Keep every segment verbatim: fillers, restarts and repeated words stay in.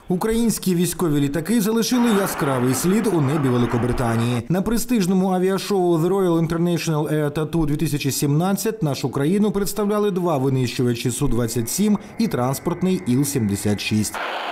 Українські військові літаки залишили яскравий слід у небі Великобританії. На престижному авіашоу The Royal International Air Tattoo дві тисячі сімнадцять нашу країну представляли два винищувачі Су двадцять сім і транспортний Іл сімдесят шість.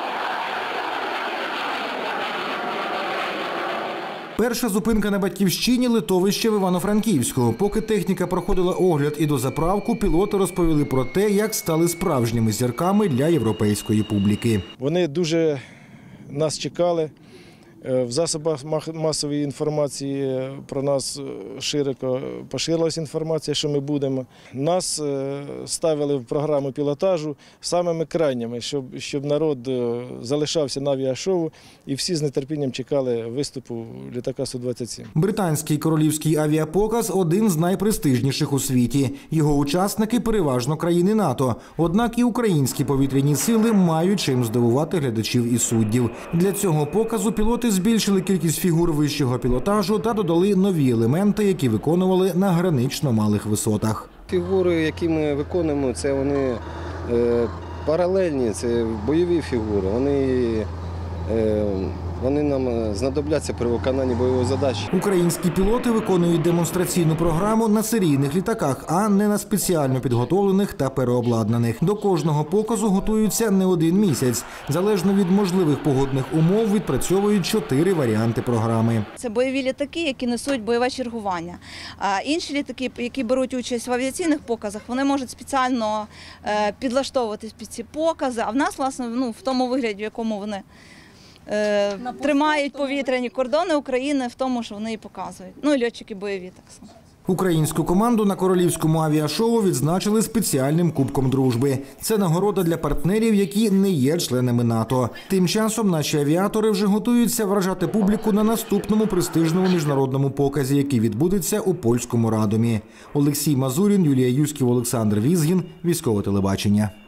Перша зупинка на Батьківщині – литовище в Івано-Франківську. Поки техніка проходила огляд і дозаправку, пілоти розповіли про те, як стали справжніми зірками для європейської публіки. Вони дуже нас чекали. В засобах масової інформації про нас широко поширилася інформація, що ми будемо. Нас ставили в програму пілотажу самими крайніми, щоб, щоб народ залишався на авіашоу і всі з нетерпінням чекали виступу літака Су двадцять сім. Британський королівський авіапоказ – один з найпрестижніших у світі. Його учасники – переважно країни НАТО. Однак і українські повітряні сили мають чим здивувати глядачів і суддів. Для цього показу пілоти збільшили кількість фігур вищого пілотажу та додали нові елементи, які виконували на гранично малих висотах. Фігури, які ми виконуємо, це вони е, паралельні, це бойові фігури. Вони, е, вони нам знадобляться при виконанні бойової задачі. Українські пілоти виконують демонстраційну програму на серійних літаках, а не на спеціально підготовлених та переобладнаних. До кожного показу готуються не один місяць. Залежно від можливих погодних умов відпрацьовують чотири варіанти програми. Це бойові літаки, які несуть бойове чергування. А інші літаки, які беруть участь в авіаційних показах, вони можуть спеціально підлаштовуватись під ці покази, а в нас, власне, ну, в тому вигляді, в якому вони тримають повітряні кордони України, в тому, що вони і показують. Ну і льотчики бойові так само. Українську команду на королівському авіашоу відзначили спеціальним Кубком дружби. Це нагорода для партнерів, які не є членами НАТО. Тим часом наші авіатори вже готуються вражати публіку на наступному престижному міжнародному показі, який відбудеться у польському Радомі. Олексій Мазурін, Юлія Юськів, Олександр Візгін. Військове телебачення.